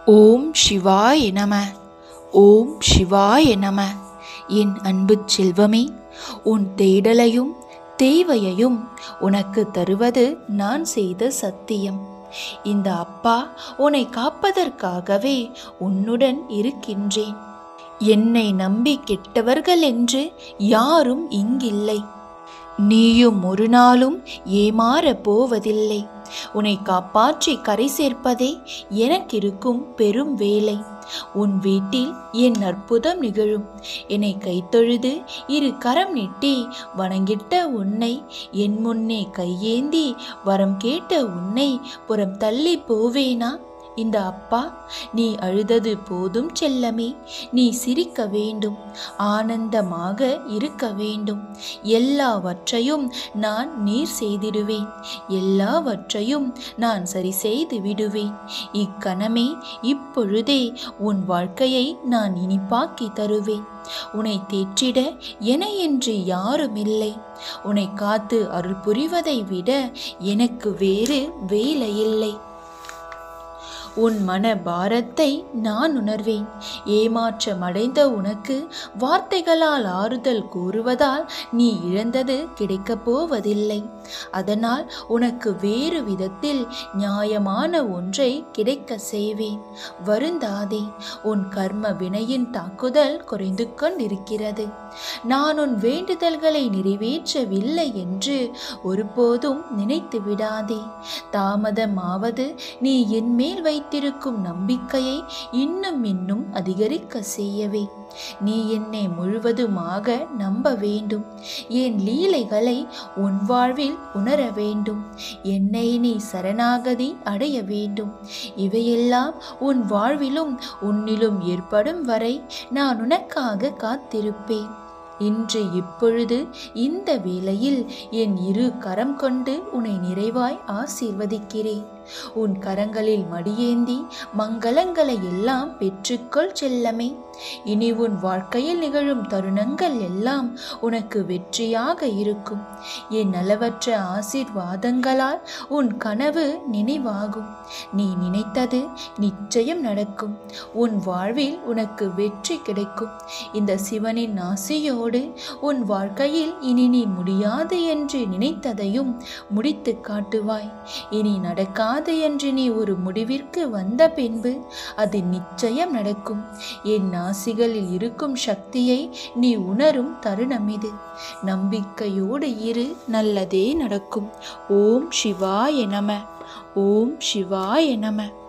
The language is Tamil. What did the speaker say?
ஓம் சிவாய நம. ஓம் சிவாய நம. என் அன்பு செல்வமே, உன் தேடலையும் தேவையையும் உனக்கு தருவது நான் செய்த சத்தியம். இந்த அப்பா உன்னை காப்பதற்காகவே உன்னுடன் இருக்கின்றேன். என்னை நம்பி கெட்டவர்கள் என்று யாரும் இங்கில்லை. நீயும் ஒரு நாளும் ஏமாறப் போவதில்லை. உன்னை காப்பாற்றி கரை சேர்ப்பதே எனக்கிருக்கும் பெரும் வேலை. உன் வீட்டில் என் அற்புதம் நிகழும். என்னை கைத்தொழுது இரு கரம் நீட்டி வணங்கிட்ட உன்னை, என் முன்னே கையேந்தி வரம் கேட்ட உன்னை புறம் தள்ளி போவேனா? இந்த அப்பா, நீ அழுதது போதும் செல்லமே. நீ சிரிக்க வேண்டும், ஆனந்தமாக இருக்க வேண்டும். எல்லாவற்றையும் நான் நீர் செய்திடுவேன். எல்லாவற்றையும் நான் சரி செய்து விடுவேன். இக்கணமே, இப்பொழுதே உன் வாழ்க்கையை நான் இனிப்பாக்கி தருவேன். உன்னை தேற்றிட என என்று யாருமில்லை. உன்னை காத்து அருள் புரிவதை விட எனக்கு வேறு வேலையில்லை. உன் மன பாரத்தை நான் உணர்வேன். ஏமாற்றமடைந்த உனக்கு வார்த்தைகளால் ஆறுதல் கூறுவதால் நீ இழந்தது கிடைக்கப் போவதில்லை. அதனால் உனக்கு வேறு விதத்தில் நியாயமான ஒன்றை கிடைக்க செய்வேன். வருந்தாதே, உன் கர்ம வினையின் தாக்குதல் குறைந்து கொண்டிருக்கிறது. நான் உன் வேண்டுதல்களை நிறைவேற்றவில்லை என்று ஒருபோதும் நினைத்து விடாதே. தாமதமாவது நீ என் மேல் வைத்திருக்கும் நம்பிக்கையை இன்னும் அதிகரிக்க செய்யவே. நீ என்னை முழுவதுமாக நம்ப வேண்டும். என் லீலைகளை உன் வாழ்வில் உணர வேண்டும். என்னை நீ சரணாகதி அடைய வேண்டும். இவையெல்லாம் உன் வாழ்விலும் உன்னிலும் ஏற்படும் வரை நான் உனக்காக காத்திருப்பேன். இன்று இப்பொழுது இந்த வேளையில் என் இரு கரம் கொண்டு உன்னை நிறைவாய் ஆசீர்வதிக்கிறேன். உன் கரங்களில் மடியேந்தி மங்களங்களை எல்லாம் பெற்றுக்கொள் செல்லமே. இனி உன் வாழ்க்கையில் நிகழும் தருணங்கள் எல்லாம் உனக்கு வெற்றியாக இருக்கும். என் அளவற்ற ஆசீர்வாதங்களால் உன் கனவு நினைவாகும். நீ நினைத்தது நிச்சயம் நடக்கும். உன் வாழ்வில் உனக்கு வெற்றி கிடைக்கும். இந்த சிவனின் ஆசையோடு உன் வாழ்க்கையில் இனி நீ முடியாது என்று நினைத்ததையும் முடித்து காட்டுவாய். இனி நடக்காது என்று நீ ஒரு முடிவிற்கு வந்த பின்பு அது நிச்சயம் நடக்கும். என் ஆசிகளில் இருக்கும் சக்தியை நீ உணரும் தருணம் இது. நம்பிக்கையோடு இரு, நல்லதே நடக்கும். ஓம் சிவாய நம. ஓம் சிவாய நம.